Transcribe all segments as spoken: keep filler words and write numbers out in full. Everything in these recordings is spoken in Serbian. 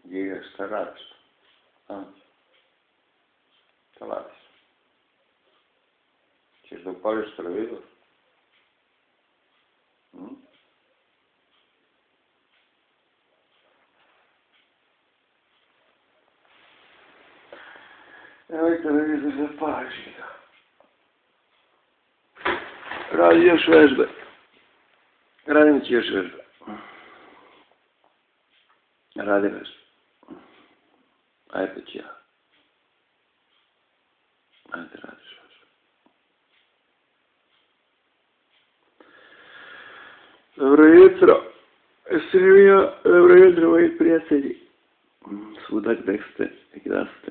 Giga, šta radiš? A? Šta radiš? Češ da upališ televizor? Hm? Nemoj televizor da pališ, Giga. Radi još vežbe. Radim ti još vežbe. Radi vežbe. Ajde ću ja. Ajde radiš vežbe. Dobro jutro. Jeste li vi ja? Dobro jutro, moji prijatelji. Svuda gdje ste i gdje ste.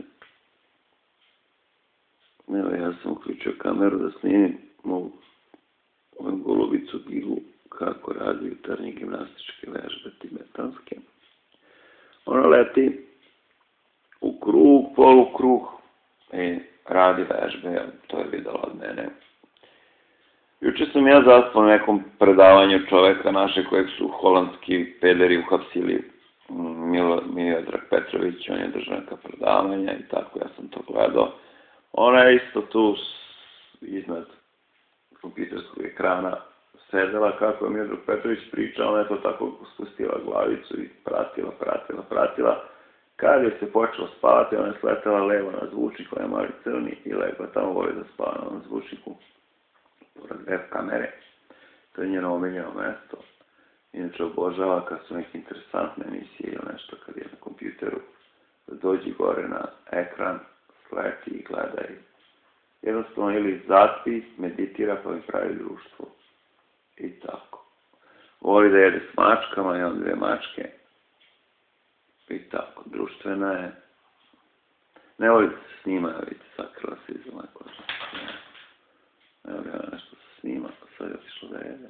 Evo, ja sam uključio kameru da snimim mogu moju golubicu Gigu kako radi jutarnje gimnastičke vežbe tibetanske. Ona leti u krug, polukrug i radi vežbe, to je videla od mene. Juče sam ja zaspao na nekom predavanju čoveka naše kojeg su holandski pederi uhapsili, Miodrag Petrović, on je držao neka predavanja i tako, ja sam to gledao. Ona je isto tu iznad kompjuterskog ekrana sedela kako je Miodrag Petrović pričao, ona je to tako spustila glavicu i pratila, pratila, pratila. Kad je se počela spavati, ona je sletela levo na zvučnik, on je mali crni i legla tamo, voli da spava na onom zvučniku pored web kamere. To je njeno omiljeno mesto. Inače obožava kad su neke interesantne emisije ili nešto kad je na kompjuteru, da dođi gore na ekran, sleti i gleda i jednostavno ili zaspi, meditira pa mi pravi društvo. I tako. Voli da jede s mačkama, imam dvije mačke. I tako, društvena je. Ne voli da se snima, vidite, sakrila se iza neko. Ne voli ona nešto se snima, pa sad je otišla da jede.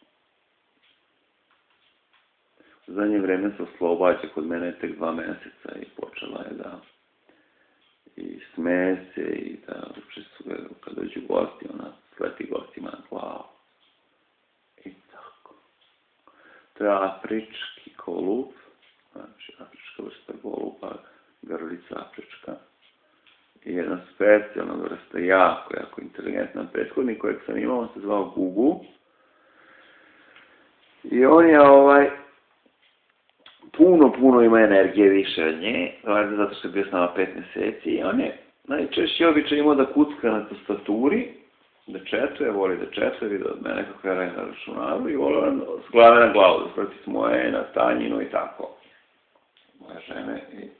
U zadnje vreme se oslobađa, kod mene je tek dva meseca i počela je da i smeje se i da učestvuje kad dođu gosti, ona sleti gostima na glavu. I tako. To je afrički golub, znači afrička vrsta goluba, grlica afrička. I jedna specijalna vrsta, jako, jako inteligentna prethodnik kojeg sam imao, on se zvao Gugu. I on je ovaj, puno, puno ima energije više od nje, zato što je bio s nama pet mjeseci i on je najčešće običaj imao da kucka na tastaturi, da četuje, voli da četuje, vidio od mene kako ja radim na računaru i voli s glave na glavu, da sprati s moje na tanjinu i tako. Moje žene i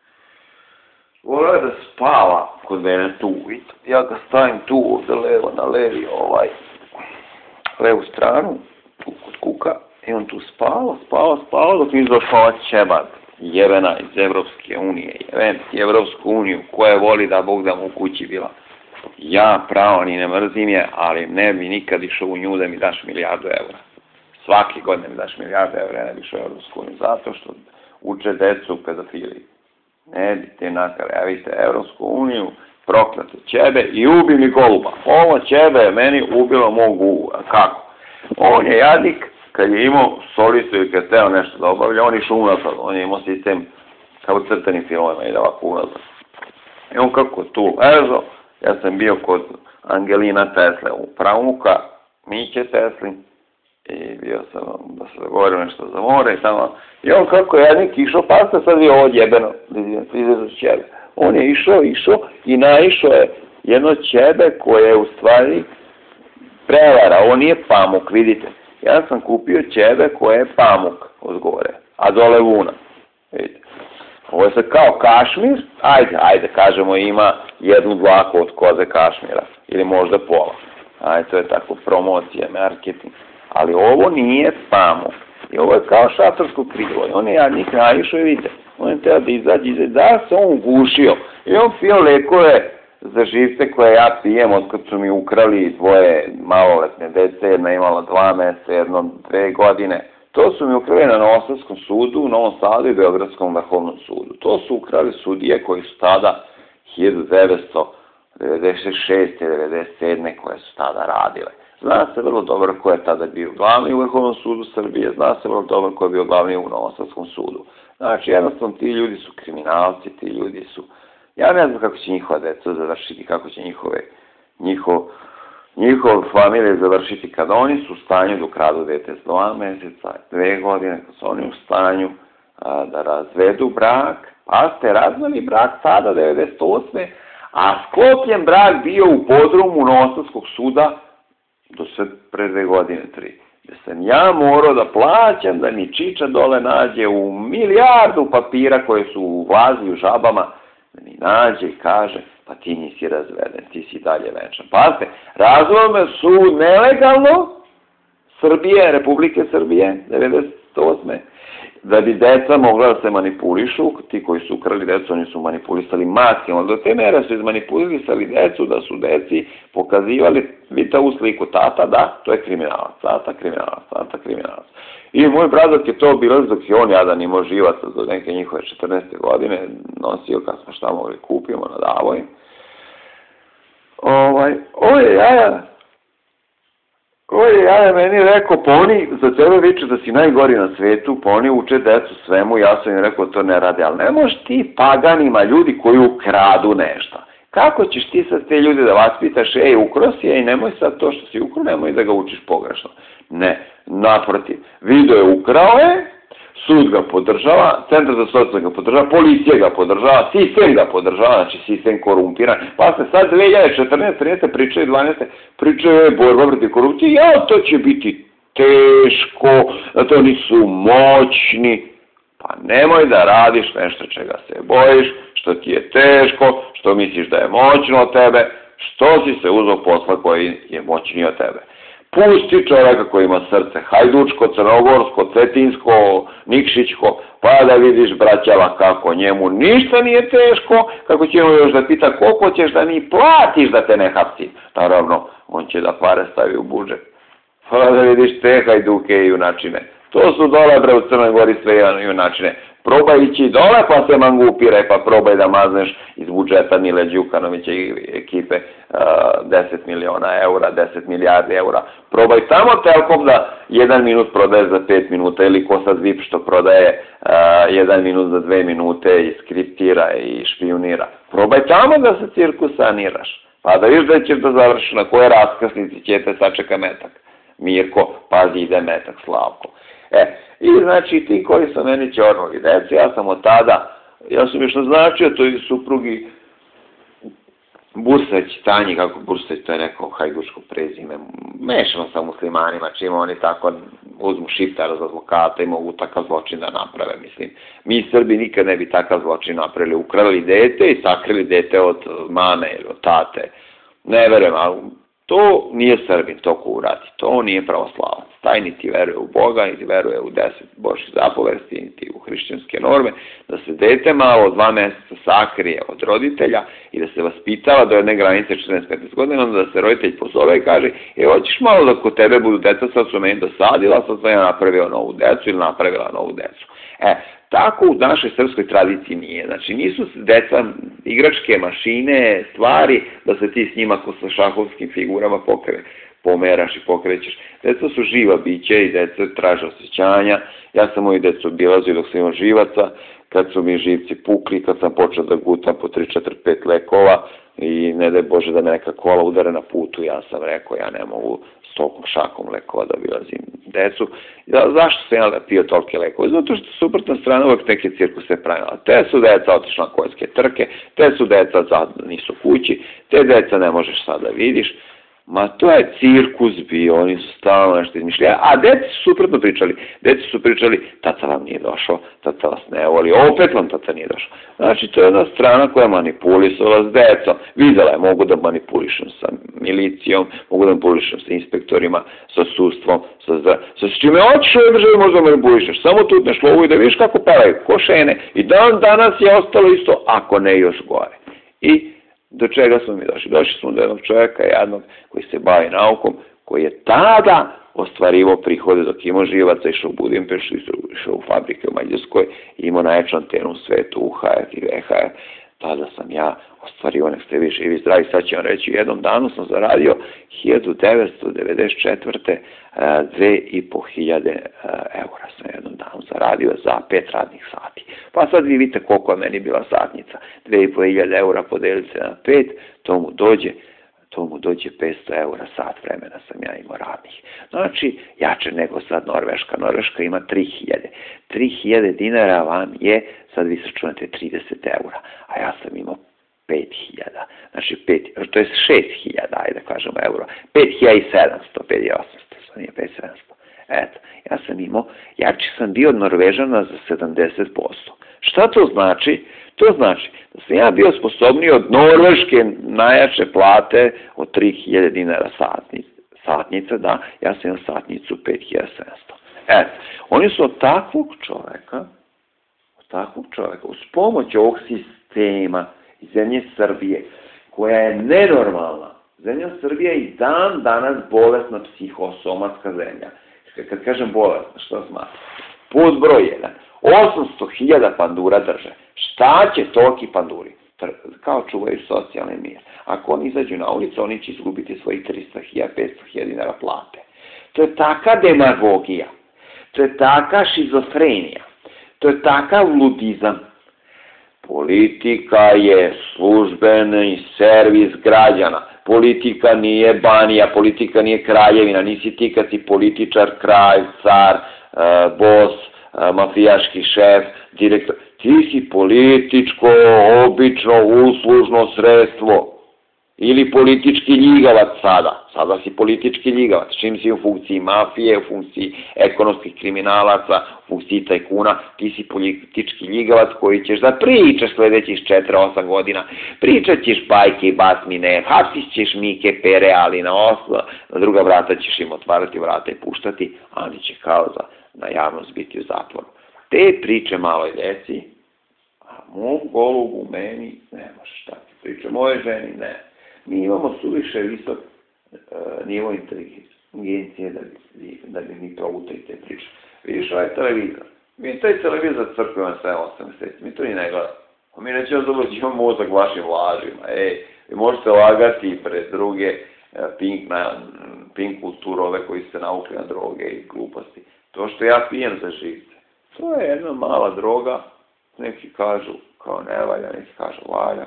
volio je da spava kod mene tu, ja ga stavim tu ovdje levo na levi ovaj, levu stranu, tu kod kuka. I on tu spava, spava, spava, dok mi došla Čebat, jebena iz Evropske unije, jeben i Evropsku uniju, koja voli da Bog da mu u kući bila. Ja pravo ni ne mrzim je, ali ne bi nikad išao u nju da mi daš milijardu evra. Svaki godine mi daš milijardu evra, ja ne bi išao u Evropsku uniju, zato što uče decu u pedofiliji. Ne bi te nakare, ja vidite Evropsku uniju, proklate Čebe i ubi mi goluba. Ovo Čebe je meni ubilo mog Gugu, kako? On je jadnik. Kad je imao solistu i kad teo nešto da obavlja, on je išao unazad, on je imao sistem kao u crtanim filmovima i da ovako unazad. I on kako tu ležao, ja sam bio kod Angelina Tesle u pravuka, Miće Tesli, i bio sam da se dogovorio nešto za more i tamo. I on kako je jednik išao, pa ste sad vi ovo djebeno, izvezu Čebe. On je išao, išao i naišao je jedno Čebe koje je u stvari prevara, ovo nije pamuk, vidite. Ja sam kupio Čebe koje je pamuk od gore, a dole vuna. Vidite. Ovo je sad kao kašmir, ajde, ajde, kažemo ima jednu dlaku od koze kašmira, ili možda pola. Ajde, to je tako promocija, marketing. Ali ovo nije pamuk. I ovo je kao šatorsko krilo. I on je jadnik naišao i vidite, on je teo da izađe, izađe, da se on gušio. I on pio lekove za živce koje ja pijem od kad su mi ukrali dvoje maloletne dece, jedna imala dva mjeseca, jedno dve godine. To su mi ukrali na Novosadskom sudu, u Novom Sadu i Beogradskom vrhovnom sudu. To su ukrali sudije koji su tada hiljadu devetsto devedeset šeste. devedeset sedme koje su tada radile. Zna se vrlo dobro ko je tada bio glavni u Vrhovnom sudu Srbije, zna se vrlo dobro ko je bio glavni u Novosadskom sudu. Znači, jednostavno, ti ljudi su kriminalci, ti ljudi su... Ja ne znam kako će njihova deca završiti, kako će njihove, njihov, njihov familije završiti kad oni su u stanju da ukradu dete s dva meseca, dve godine, kad su oni u stanju a, da razvedu brak, pa ste razveli brak sada, devedeset osme a sklopljen brak bio u podrumu Novosadskog suda do sve pre dve godine, tri. Gde sam ja morao da plaćam da mi čiča dole nađe u milijardu papira koje su u vazi, u žabama, da mi nađe i kaže, pa ti nisi razveden, ti si dalje venčan. Pazite, razvome su nelegalno Srbije, Republike Srbije, devedeset osme da bi deca mogla da se manipulišu, ti koji su ukrali decu, oni su manipulisali maksimalno, do te mere su izmanipulisali decu, da su deci pokazivali, vidite ovu sliku, tata, da, to je kriminalac, tata, kriminalac, tata, kriminalac. I moj brat je to bilo dok je on jadan imao živaca do neke njihove četrnaeste godine, nosio kad smo šta mogli kupimo na davoj. Ovaj, ovo je jaja, ovo je jaja meni rekao, pa oni za tebe viču da si najgori na svetu, pa oni uče decu svemu, ja sam im rekao to ne radi, ali ne možeš ti paganima, ljudi koji ukradu nešto. Kako ćeš ti sad te ljudi da vaspitaš, ej, ukro si je i nemoj sad to što si ukro, nemoj da ga učiš pogrešno. Ne, naprotiv, video je ukrao je, sud ga podržava, centar za socijalno ga podržava, policija ga podržava, sistem ga podržava, znači sistem korumpiran. Pa se sad dve hiljade četrnaeste, trinaeste, pričaju dvanaeste, pričaju borba protiv korupcije, ja, to će biti teško, da to nisu moćni. Pa nemoj da radiš nešto čega se bojiš, što ti je teško, što misliš da je moćno od tebe, što si se uzeo posla koji je moćniji od tebe. Pusti čovjeka koji ima srce hajdučko, crnogorsko, cetinsko, nikšićko, pa da vidiš braćala kako njemu ništa nije teško, kako će mu još da pita koliko ćeš da mi platiš da te ne hapsi. Naravno, on će da pare stavi u budžet. Pa da vidiš te hajduke i junačine. To su dole, bre, u Crnoj Gori sve junačine. Probaj ići dole pa se mangupire, pa probaj da mazneš iz budžeta Mile Đukanovića i ekipe uh, deset miliona eura, deset milijardi eura. Probaj tamo Telkom da jedan minut prodaje za pet minuta ili ko sad V I P što prodaje uh, jedan minut za dve minute i skriptira i špionira. Probaj tamo da se cirkus saniraš. Pa da viš da ćeš da završiš na koje raskrsnici će te sačeka metak. Mirko, pazi ide metak, Slavko. E, i znači ti koji su meni čornovi deci, ja sam od tada, ja sam još naznačio toj suprugi Bursać, Tanji, kako Bursać, to je neko hajduško prezime, mešano sa muslimanima, čim oni tako uzmu šiptara za advokata i mogu takav zločin da naprave, mislim. Mi Srbi nikad ne bi takav zločin napravili, ukrali dete i sakrili dete od mame ili od tate. Ne verujem, ali to nije Srbin, to ko uradi, to nije pravoslavac. Taj niti veruje u Boga, niti veruje u deset Božih zapovesti, niti u hrišćanske norme, da se dete malo od dva meseca sakrije od roditelja i da se vaspitava do jedne granice četrnaest do petnaest godina, onda da se roditelj pozove i kaže, e, hoćeš malo da kod tebe budu deca, sad su meni dosadila, sad sam ja napravila novu decu ili napravila novu decu. E, tako u našoj srpskoj tradiciji nije. Znači, nisu deca igračke mašine, stvari, da se ti s njima ko sa šahovskim figurama pokre, pomeraš i pokrećeš. Deca su živa biće i deca traže osjećanja. Ja sam moju decu obilazio dok sam imao živaca, kad su mi živci pukli, kad sam počeo da gutam po tri, četiri, pet lekova i ne daj Bože da me neka kola udare na putu, ja sam rekao, ja ne mogu s tolkom šakom lekova da obilazim decu. Ja, zašto sam ja pio tolke lekove? Zato što suprotna strana uvek neke cirkuse pravila. Te su deca otišla na konjske trke, te su deca sad nisu kući, te deca ne možeš sad da vidiš. Ma to je cirkus bio, oni su stalno nešto izmišljali, a deci su suprotno pričali. Deci su pričali, tata vam nije došao, tata vas ne voli, opet vam tata nije došao. Znači, to je jedna strana koja manipulisala s decom. Videla je, mogu da manipulišem sa milicijom, mogu da manipulišem sa inspektorima, sa sudstvom, sa zdravstvom. Sa čime hoćeš ove države možda manipulišeš, samo tutneš lovu i da vidiš kako paraju košene. I dan danas je ostalo isto, ako ne još gore. I do čega smo mi došli? Došli smo do jednog čovjeka, jednog koji se bavi naukom, koji je tada ostvarivao prihode dok imao živaca, išao u Budimpeštu, išao u fabrike u Mađarskoj, imao najjaču antenu u svetu, U H F i V H F. tada sam ja ostvario, nek ste vi živi zdravi, sad ću vam reći, u jednom danu sam zaradio hiljadu devetsto devedeset četvrte dve i po hiljade eura sam jednom danu zaradio za pet radnih sati. Pa sad vi vidite koliko je meni bila satnica. Dve i po hiljade eura podelite na pet, to mu dođe to mu dođe petsto eura sat vremena sam ja imao radnih. Znači, jače nego sad Norveška. Norveška ima tri hiljade. tri hiljade dinara vam je, sad vi sačunate trideset eura, a ja sam imao pet hiljada. Znači, pet, to je šest hiljada, ajde da kažemo eura. pet hiljada i sedamsto, pet hiljada i osamsto, sad nije pet hiljada i sedamsto. Eto, ja sam imao, jači sam bio od Norvežana za sedamdeset posto. Šta to znači? To znači da sam ja bio sposobniji od Norveške najjače plate od tri hiljade dinara satnica, satnica, da, ja sam imao satnicu pet hiljada sedamsto. Eto, oni su od takvog čoveka, od takvog čoveka, uz pomoć ovog sistema iz zemlje Srbije, koja je nenormalna, zemlja Srbije i dan danas bolesna psihosomatska zemlja. Kad kažem bolesna, što smatram? Pod broj jedan. osamsto hiljada pandura drže. Šta će toliki panduri? Kao čuvaju socijalne mir. Ako oni izađu na ulicu, oni će izgubiti svojih trista hiljada, petsto hiljada dinara plate. To je taka demagogija. To je taka šizofrenija. To je takav ludizam. Politika je službeni servis građana. Politika nije banija, politika nije kraljevina. Nisi ti kad si političar, kralj, car, bos, mafijaški šef, direktor. Ti si političko, obično, uslužno sredstvo. Ili politički ljigavac sada. Sada si politički ljigavac. Čim si u funkciji mafije, u funkciji ekonomskih kriminalaca, u funkciji tajkuna, ti si politički ljigavac koji ćeš da pričaš sljedećih četiri osam godina. Pričat ćeš bajke i basmine, hapsit ćeš Mike Pere, ali na osla, na druga vrata ćeš im otvarati vrata i puštati, a oni će kao za, na javnost biti u zatvoru. Te priče maloj djeci, a mom golubu, meni, ne možeš takve priče. Moje ženi, ne. Mi imamo suviše visok uh, nivo inteligencije da bi, da bi mi provutali te priče. Vidiš ovaj televizor. Mi taj televizor crkujemo sve osam mjeseci. Mi to ni ne gledamo. A mi nećemo zavrći, imamo mozak vašim lažima. Ej, vi možete lagati pred druge uh, pink, na, pink kulturove koji se naukli na droge i gluposti. To što ja pijem za živce. To je jedna mala droga. Neki kažu kao ne valja, neki kažu valja.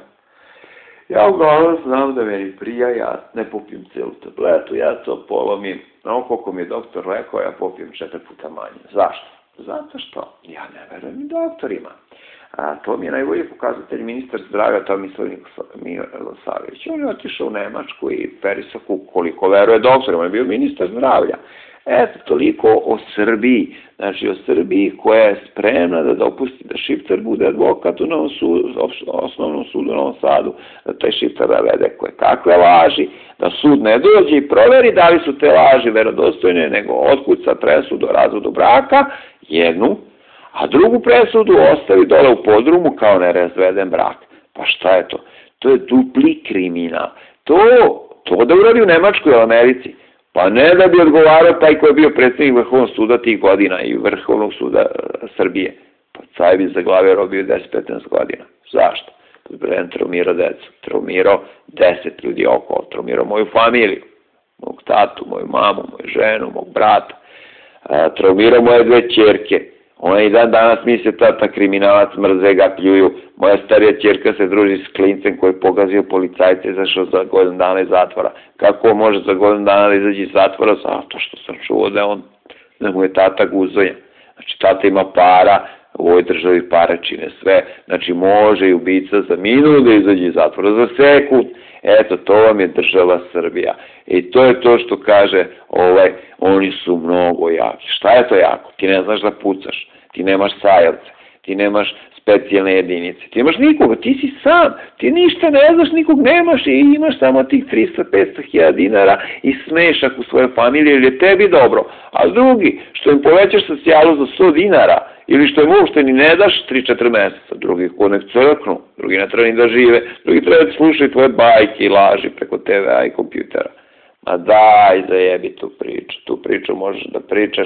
Ja uglavnom znam da meni prija, ja ne popijem cijelu tabletu, ja to polomim. Ono koliko mi je doktor rekao, ja popijem četiri puta manje. Zašto? Zato što ja ne verujem i doktorima. A to mi je najbolji pokazatelj ministar zdravlja Tomislav Milosavljević. On je otišao u Nemačku i perisao koliko veruje doktorima. On je bio ministar zdravlja. Eto, toliko o Srbiji. Znači, o Srbiji koja je spremna da dopusti da Šiptar bude advokat u Novom sudu, osnovnom sudu u Novom Sadu, da taj Šiptar navede koje kakve laži, da sud ne dođe i proveri da li su te laži verodostojne, nego otkuca presudu o razvodu braka, jednu, a drugu presudu ostavi dole u podrumu kao nerazveden brak. Pa šta je to? To je dupli kriminal. To, to da uradi u Nemačkoj i Americi. Pa ne da bi odgovarao taj koji je bio predsjednik Vrhovnog suda tih godina i Vrhovnog suda Srbije. Pa caj bi za glave robio deset do petnaest godina. Zašto? Brem traumirao decu, traumirao deset ljudi okolo, traumirao moju familiju, mog tatu, moju mamu, moju ženu, mog brata, traumirao moje dve ćerke. Ona i dan danas misle tata kriminalac, mrze ga, pljuju. Moja starija ćerka se druži s klincem koji je pogazio policajce i izašao za godinu dana iz zatvora. Kako može za godinu dana da izađe iz zatvora? Zato što sam čuo da on, da mu je tata guzoja. Znači, tata ima para, u ovoj državi para čine sve. Znači, može i ubica za minut da izađe iz zatvora, za sekund. Eto, to vam je država Srbija. I to je to što kaže, ovaj, oni su mnogo jaki. Šta je to jako? Ti ne znaš da pucaš, ti nemaš sajavce, ti nemaš specijalne jedinice, ti nemaš nikoga, ti si sam, ti ništa ne znaš, nikog nemaš i imaš samo tih tristo do petsto hiljada dinara i smešak u svojoj familiji, jer je tebi dobro. A drugi, što im povećaš socijalu za sto dinara, ili što im uopšte ni ne daš tri četiri meseca, drugi ko nek crknu, drugi ne treba ni da žive, drugi treba da slušaju tvoje bajke i laži preko te ve a i kompjutera. Ma daj, zajebi tu priču, tu priču možeš da pričaš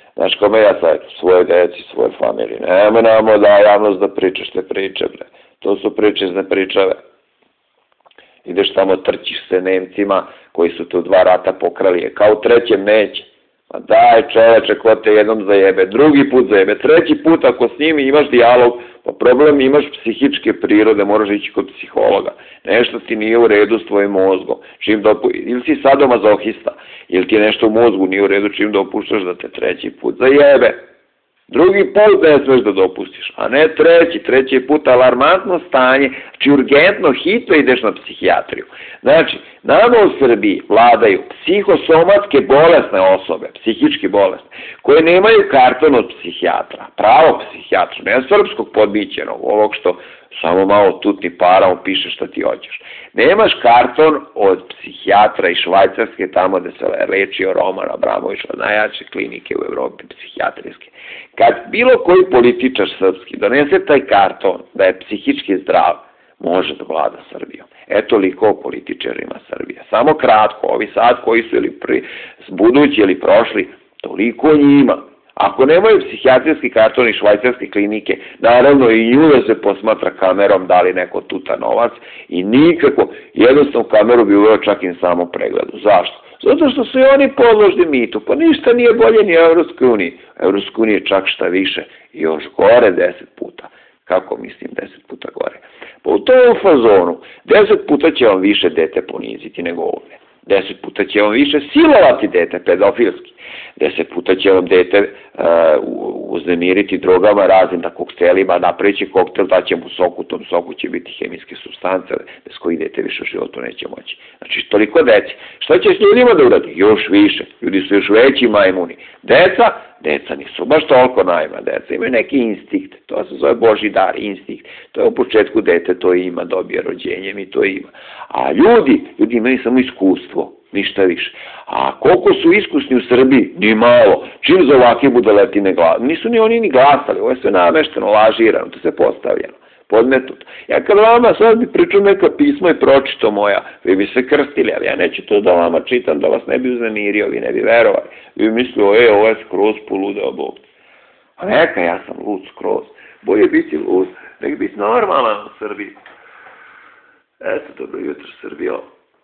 Znaš, kome ja savjetujem? Svoje deci, svoje familije. Nemo namo da javnost da pričaš te priče, bre. To su priče iz nepričave. Ideš tamo, trčiš se Nemcima koji su tu dva rata pokrali. Kao u trećem neće. Ma daj čoveče, ko te jednom zajebe, drugi put zajebe, treći put ako s njimi imaš dijalog, pa problem imaš psihičke prirode, moraš ići kod psihologa. Nešto ti nije u redu s tvojim mozgom. Čim dopu... Ili si sadomazohista, ili ti nešto u mozgu nije u redu čim dopuštaš da te treći put zajebe. Drugi put ne smeš da dopustiš, a ne treći, treći put alarmantno stanje, znači urgentno, hitno ideš na psihijatriju. Znači, nama u Srbiji vladaju psihosomatske bolesne osobe, psihički bolesne, koje nemaju karton od psihijatra, pravog psihijatra, ne srpskog podbićenog, ovog što samo malo tutni para, on piše šta ti hoćeš. Nemaš karton od psihijatra iz Švajcarske, tamo gde se lečio Roman Abramović, od najjače klinike u Evropi psihijatrijske. Kad bilo koji političar srpski donese taj karton da je psihički zdrav, može da vlada Srbijom. E toliko o političarima Srbije. Samo kratko, ovi sad koji su ili pri, budući ili prošli, toliko njima. Ako nemaju psihijatrijski karton i švajcarske klinike, naravno i nju da se posmatra kamerom da li neko tuta novac i nikako, jednostavno kameru bi uveo čak i samo pregledu. Zašto? Zato što su i oni podložni mitu, pa ništa nije bolje ni u Evropskoj uniji. U Evropskoj uniji je čak šta više, još gore deset puta. Kako mislim deset puta gore? Pa u tom fazonu, deset puta će vam više dete poniziti nego ovdje. Deset puta će vam više silovati dete, pedofilski. Deset puta će vam dete uh, uznemiriti drogama, raznim da koktelima, napravit će koktel, daće mu soku, u tom soku će biti hemijske supstance, bez kojih dete više u životu neće moći. Znači, toliko deci. Šta će s ljudima da uradi? Još više. Ljudi su još veći majmuni. Deca? Deca nisu baš toliko najma. Deca imaju neki instinkt. To se zove Božji dar, instinkt. To je u početku dete, to ima, dobije rođenjem i to ima. A ljudi, ljudi imaju samo iskustvo. Ništa više. A koliko su iskusni u Srbiji? Ni malo. Čim za ovakve budaletine glasali? Nisu ni oni ni glasali. Ovo je sve namešteno, lažirano, to se postavljeno. Podmetnuto. Ja kad vama sad bi pričao neka pisma i pročito moja, vi bi se krstili, ali ja neću to da vama čitam, da vas ne bi uznemirio, vi ne bi verovali. Vi bi mislili, e, ovo je skroz poludeo Bog. A neka, ja sam lud skroz. Bolje biti lud, nek biti normalan u Srbiji. Eto, dobro jutro Srbijo.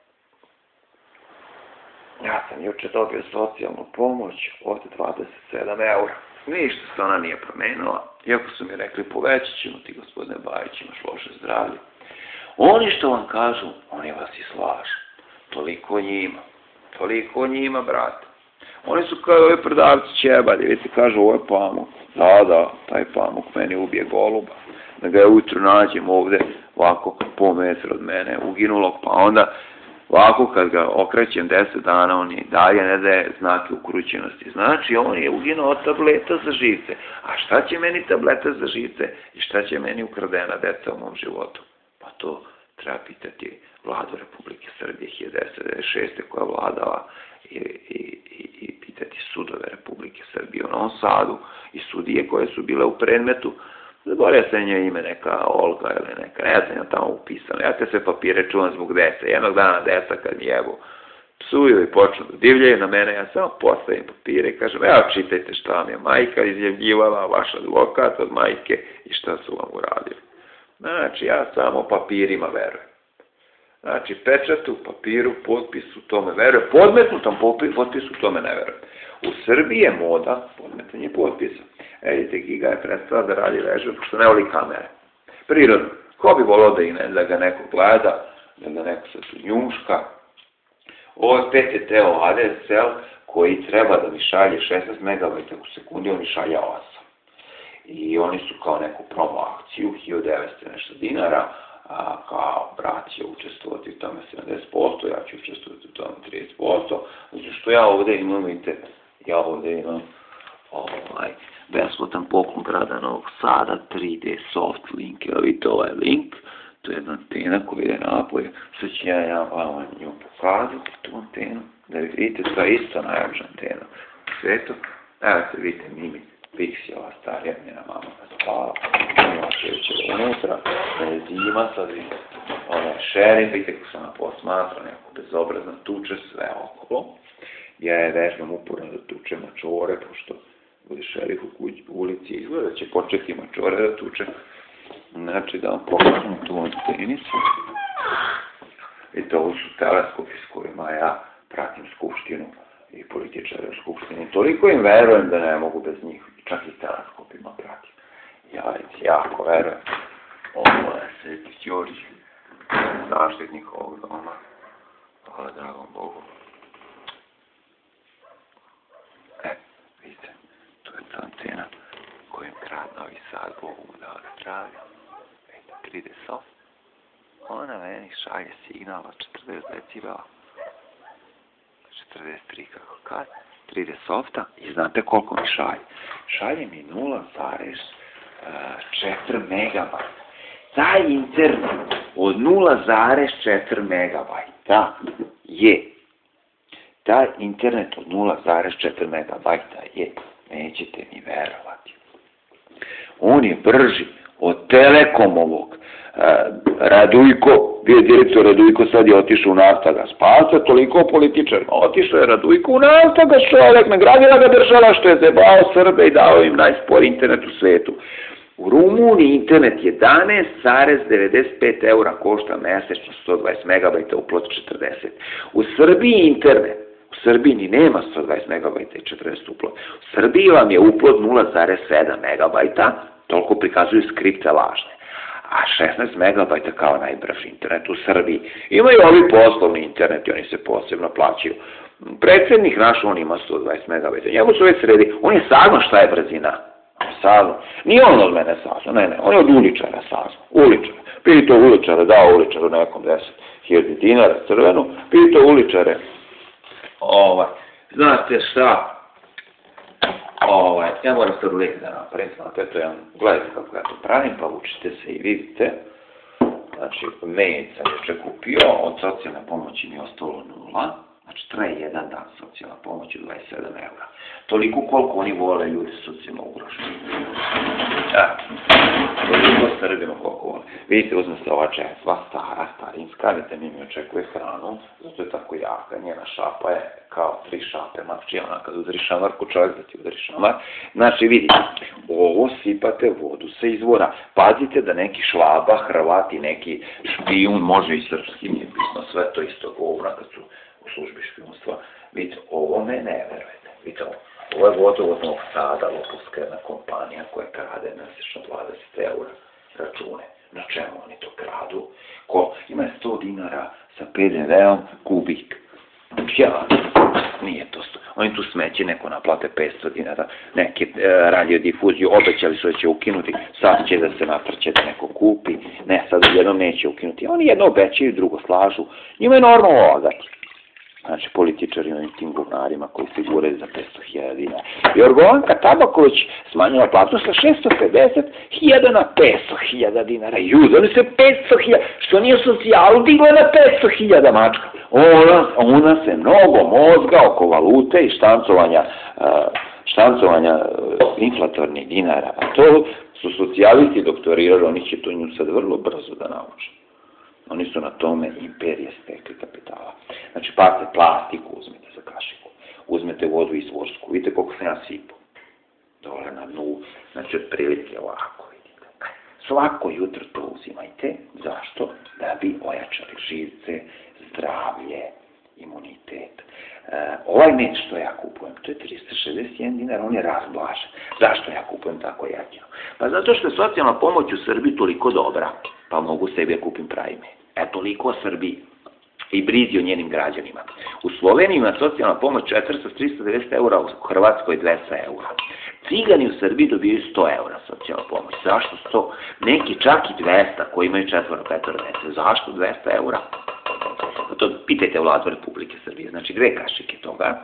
Ja sam juče dobio socijalnu pomoć od dvadeset sedam eura. Ništa se ona nije promenila. Iako su mi rekli, povećat ćemo ti, gospodine Bajić, imaš loše zdravlje. Oni što vam kažu, oni vas i slažu. Toliko njima. Toliko njima, brate. Oni su kao ovi prodavci ćebalje. Vidite, kažu, ovo je pamuk. Da, da, taj pamuk meni ubije goluba. Da ga ja ujutru nađem ovde, ovako, po metra od mene, uginulog, pa onda ovako kad ga okrećem deset dana, on je dalje ne daje znake ukrućenosti. Znači, on je uginuo od tableta za živce. A šta će meni tableta za živce i šta će meni ukradena deca u mom životu? Pa to treba pitati vladu Republike Srbije hiljadu devetsto devedeset šeste koja vladala i, i, i, i pitati sudove Republike Srbije u Novom Sadu i sudije koje su bile u predmetu. Zaboravio se njoj ime neka Olga ili neka, ne znam ja tamo upisano. Ja te sve papire čuvam zbog dece. Jednog dana deca kad mi jebu psuju i počnu da divljaju na mene, ja samo postavim papire i kažem, evo čitajte šta vam je majka izjavljivala, vaš advokat od majke i šta su vam uradili. Znači, ja samo papirima verujem. Znači, pečatu, papiru, potpisu, tome verujem. Podmetnutom potpisu, tome ne verujem. U Srbiji je moda podmetanje potpisa. E, vidite, Giga je prestala da radi ležu, pošto ne voli kamere. Prirodno. Ko bi volio da, ne, da ga neko gleda, da ga neko se tu njuška. Ovo je P T T O A D S L koji treba da mi šalje šesnaest megabajta u sekundi, on mi šalja osam. I oni su kao neku promo akciju, hiljadu devetsto nešto dinara, a kao brat će učestvovati u tome sedamdeset posto, ja ću učestvovati u tome trideset posto, znači što ja ovde imam, vidite, ja ovde imam ovaj, besplatan poklon grada Novog Sada, tri D soft link, evo vidite ovaj link, to je jedna antena koja ide napolje, što će ja, ja vama nju pokazati, tu antenu, da vi vidite, to je isto najjača antena u svetu, evo se vidite Mimi, Pixi, ova starija njena mama me spala, ima čeviće unutra, da je zima, sad vidite, ona je šerim, vidite kako sam posmatra, neko bezobrazno tuče sve okolo, ja je vežbam uporno da tučem na čore, pošto bude šerif u kući, u ulici, izgleda će početi mačore da tuče. Znači da vam pokažem tu antenicu. Vidite, ovo su teleskopi s kojima ja pratim skupštinu i političare u skupštini. Toliko im verujem da ne mogu bez njih, čak i teleskopima pratim. Ja jako verujem. Ovo je Sveti Đorđe, zaštitnik ovog doma. Hvala dragom Bogu. E, vidite, tu je ta antena kojim grad Novi Sad Bogu mu dao zdravlje. Vidite, tri D soft. Ona meni šalje signal od četrdeset decibela. četrdeset tri kako kad. tri D softa i znate koliko mi šalje? Šalje mi nula zarez četiri megabajta. Taj internet od nula zarez četiri megabajta je, taj internet od nula zarez četiri megabajta je, nećete mi verovati, on je brži od Telekomovog. Radujko, bio je direktor Radujko, sad je otišao u Naftagas. Pa toliko političarima, otišao je Radujko u Naftagas, čovjek, nagradila ga država što je zebao Srbe i dao im najspori internet u svetu. U Rumuniji internet jedanaest zarez devedeset pet eura košta mesečno, sto dvadeset megabajta, uplot četrdeset. U Srbiji internet, u Srbiji ni nema sto dvadeset megabajta i četrdeset uplot. U Srbiji vam je uplot nula zarez sedam megabajta, toliko prikazuju skripte lažne. A šesnaest megabajta kao najbrži internet u Srbiji. Imaju ovi poslovni internet i oni se posebno plaćaju. Predsjednik naš, on ima sto dvadeset megabajta. Njemu su već sredi. On je saznao šta je brzina. Saznao. Nije on od mene saznao. Ne, ne. On je od uličara saznao. Uličara. Piti to uličara, dao uličaru nekom deset hiljada dinara crvenu. Piti to uličare. Ovaj. Znate šta? Ovaj, ja moram sad lijek da napravim, znate, to je jedan, gledajte kako ja to pravim, pa učite se i vidite. Znači, mail sam još kupio, od socijalne pomoći mi je ostalo nula, znači traje jedan dan socijalna pomoć od dvadeset sedam eura. Toliko koliko oni vole ljudi socijalno ugroženi. Ja, toliko Srbima koliko vole. Vidite, uzme se ova česva, stara, starinska, vidite, mi mi očekuje hranu, zato je tako jaka, njena šapa je kao tri šape, znači ona kad udari šamarku, čovjek da ti udari šamar. Znači, vidite, ovo sipate vodu sa izvora. Pazite da neki Švaba, Hrvati, neki špijun, može i srpski, nije bitno, sve to isto govna kad su u službi špijunstva. Vidite, ovo me ne verujete. Vidite, ovo je vodovod Novog Sada, lopovska jedna kompanija koja krade mesečno dvadeset eura račune. Na čemu oni to kradu? Ko ima sto dinara sa P D V-om kubik. Ja, nije to sto. Oni tu smeće, neko naplate petsto dinara, neke e, radiodifuziju, obećali su da će ukinuti, sad će da se natrće da neko kupi, ne, sad jednom neće ukinuti. Oni jedno obećaju, drugo slažu. Njima je normalno lagati. Znači, političari ovim tim govnarima koji se gure za petsto hiljada dinara. Jorgovanka Tabaković smanjila platu sa šesto pedeset hiljada na petsto hiljada dinara. Juzali se petsto hiljada, što nije socijalu digla na petsto hiljada mačka. Ona, ona se mnogo mozga oko valute i štancovanja, štancovanja inflatornih dinara. A to su socijalisti doktorirali, oni će to nju sad vrlo brzo da nauče. Oni su na tome imperije stekli kapitala. Znači, pazite, plastiku uzmete za kašiku, uzmete vodu izvorsku, vidite koliko sam ja sipao. Dole na dnu, znači, otprilike ovako, vidite. Svako jutro to uzimajte. Zašto? Da bi ojačali živce, zdravlje, imunitet. E, ovaj med što ja kupujem, to je trista šezdeset jedan dinar, on je razblažen. Zašto ja kupujem tako jeftino? Pa zato što je socijalna pomoć u Srbiji toliko dobra, pa mogu sebi da kupim pravi med. E, toliko o Srbiji i brizi o njenim građanima. U Sloveniji ima socijalna pomoć četiristo do tristo devedeset eura, u Hrvatskoj dvesta eura. Cigani u Srbiji dobijaju sto eura socijalna pomoć. Zašto sto? Neki čak i dvesta koji imaju četvoro, petoro dece. Zašto dvesta eura? To pitajte vladu Republike Srbije. Znači, dve kašike toga.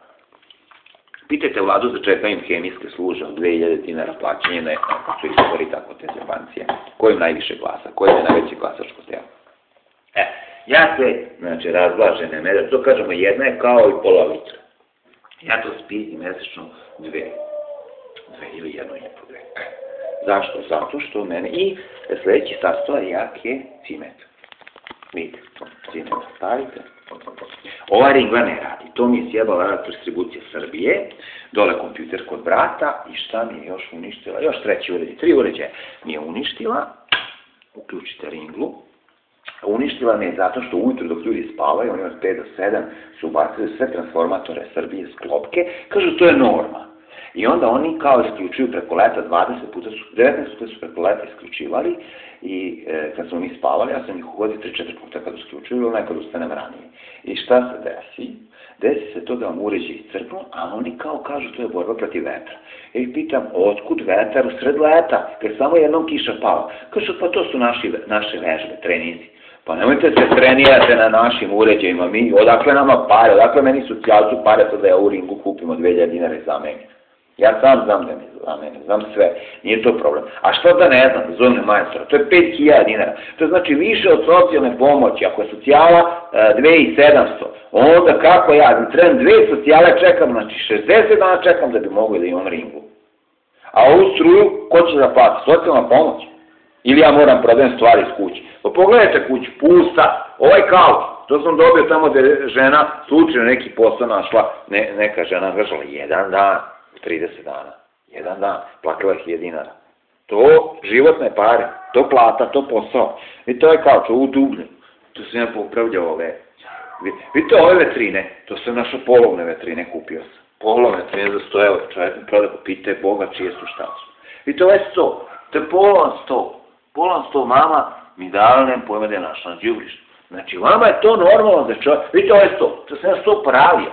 Pitajte vladu za čega im hemijske služe od dve hiljade dinara plaćanje, ne, kako su izgovori tako te zebancije. Ko im najviše glasa? Ko im je najveće glasačko telo? E, ja se, znači, razblažene mede, to kažemo, jedna je kao i pola litra. Ja to spijem mesečno dve. Dve ili jedno i po dve. Zašto? Zato što u mene, i sljedeći sastojak je cimet. Vidite, cimet stavite. Ovaj ringla ne radi. To mi je sjebala Elektrodistribucija Srbije, dole kompjuter kod brata i šta mi je još uništila? Još treći uređaj, tri uređaja mi je uništila. Uključite ringlu. Uništila me je zato što ujutru dok ljudi spavaju, oni od pet do sedam su ubacili sve transformatore Srbije s klopke, kažu to je norma. I onda oni kao isključuju preko leta, dvadeset puta su, devetnaest puta su preko leta isključivali i e, kad smo mi spavali, ja sam ih uvodio tri četiri puta kad isključuju ili nekad ustanem ranije. I šta se desi? Desi se to da vam uređaj iscrpnu, a oni kao kažu to je borba protiv vetra. Ja ih pitam, otkud vetar u sred leta, kad samo jednom kiša pala? Kažu, pa to su naši, naše vežbe, treninzi. Pa nemojte se trenirate na našim uređajima, mi, odakle nama pare, odakle meni socijalcu pare to da ja u ringu kupim od dve hiljade dinara i za mene. Ja sam znam da mi za mene, znam sve, nije to problem. A što da ne znam, zovne majstora, to je pet hiljada dinara, to znači više od socijalne pomoći, ako je socijala dve hiljade sedamsto, onda kako ja, trebam dve socijale čekam, znači šezdeset dana čekam da bi mogu da imam ringu. A ovu struju, ko će da plati? Socijalna pomoć? Ili ja moram prodajem stvari iz kuće? Pa pogledajte kuću, pusta, ovaj kauč, to sam dobio tamo da je žena slučajno neki posao našla, ne, neka žena držala jedan dan, trideset dana, jedan dan, plakala hiljadu dinara. To životne pare, to plata, to posao. Vidite ovaj kauč, ovu dublju, to sam ja popravljao ove. Vidite ove vetrine, to sam našao polovne vetrine, kupio sam. Polovne vetrine za sto eura, čovjek mi prodao, pitaj Boga čije su šta su. Vidite ovaj sto, to je polovan sto. Polovan sto, mama mi dala, nem pojma da je našla na đubrištu. Znači, vama je to normalno da čovjek... Vidite ovaj sto, to sam ja sto pravio.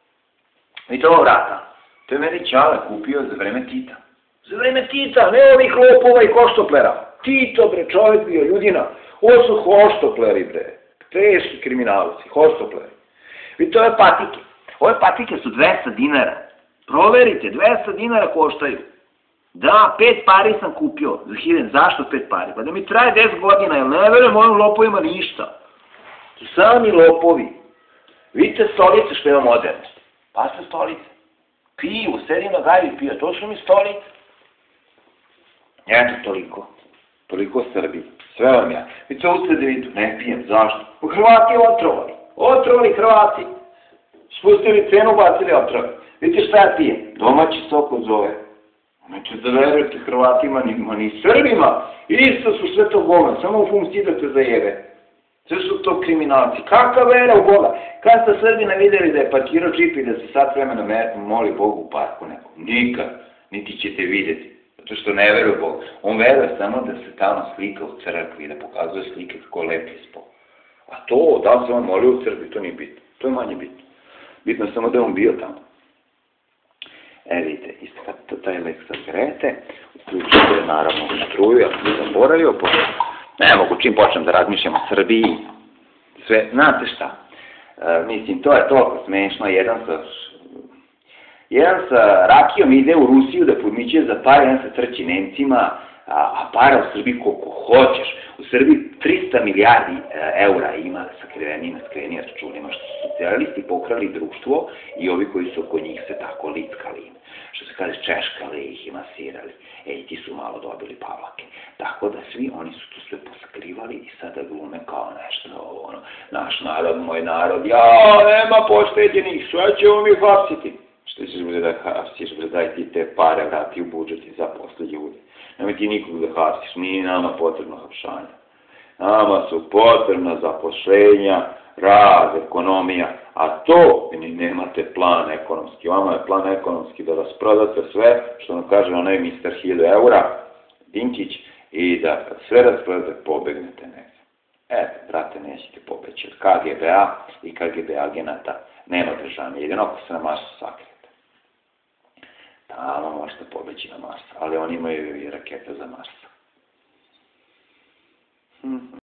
Vidite ovo vrata. To je meni Ćale kupio za vreme Tita. Za vreme Tita, ne ovih lopova i hoštoplera. Tito, bre, čovjek bio, ljudina. Ovo su hoštopleri, bre. Teški kriminalci, hoštopleri. Vidite ove patike. Ove patike su dvesta dinara. Proverite, dvesta dinara koštaju. Da, pet pari sam kupio za hiljadu. Zašto pet pari? Pa da mi traje deset godina, jer ne verujem ovim lopovima ništa. To su sami lopovi. Vidite stolice što ima modernosti. Pa su stolice. Piju, sedim na gaju i piju. To su mi stolice. Eto, toliko. Toliko o Srbiji. Sve vam ja. Vidite ovu sredevitu. Ne pijem. Zašto? Hrvati otrovali. Otrovali Hrvati. Spustili cenu, bacili otrove. Vidite šta ja pijem? Domaći sok od zove. Neće da verujete Hrvatima, nima ni Srbima. Isto su sve to Boga. Samo u funkciji da te zajebe. Sve su to kriminalci. Kakva vera u Boga? Kad ste Srbina vidjeli da je parkirao džip i da se sad vremena moli Bogu u parku nekom? Nikad. Niti ćete vidjeti. Zato što ne veruje u Boga. On veruje samo da se tamo slika u crkvi i da pokazuje slike kako lepi ispod. A to, da li se on molio u crkvi, to nije bitno. To je manje bitno. Bitno je samo da je on bio tamo. E, vidite, isto kad taj lek sad grete, uključite naravno u struju, ja sam zaboravio, ne mogu čim počnem da razmišljam o Srbiji, sve, znate šta, e, mislim, to je toliko smešno, jedan sa, jedan sa rakijom ide u Rusiju da podmićuje za par, jedan sa trči Nemcima, a, a para u Srbiji koliko hoćeš. U Srbiji trista milijardi e, eura ima sakrivenima, skrivenim računima, što su socijalisti pokrali društvo i ovi koji su oko njih se tako lickali im. Što se kaže, češkali ih i masirali. Ej, ti su malo dobili pavlake. Tako da svi oni su to sve poskrivali i sada glume kao nešto, ono, naš narod, moj narod, ja, nema pošteđenih, sve ćemo mi hapsiti. Što ćeš bude da hapsiš, bre, daj ti te pare, vrati u budžet i zaposli ljudi. Nemoj ti nikog da hapsiš, nije nama potrebno hapšanje. Nama su potrebna zaposlenja, rad, ekonomija, a to vi nemate plan ekonomski. Vama je plan ekonomski da rasprodate sve, što nam kaže onaj mister hiljadu eura, Dinkić, i da kad sve rasprodate, pobegnete negdje. Eto, brate, nećete pobeći od K G B A i K G B agenata. Nema državne, jedino ako se na Marsu sakrijete. Tamo možete pobeći na Mars, ali oni imaju i rakete za Mars. Hmm.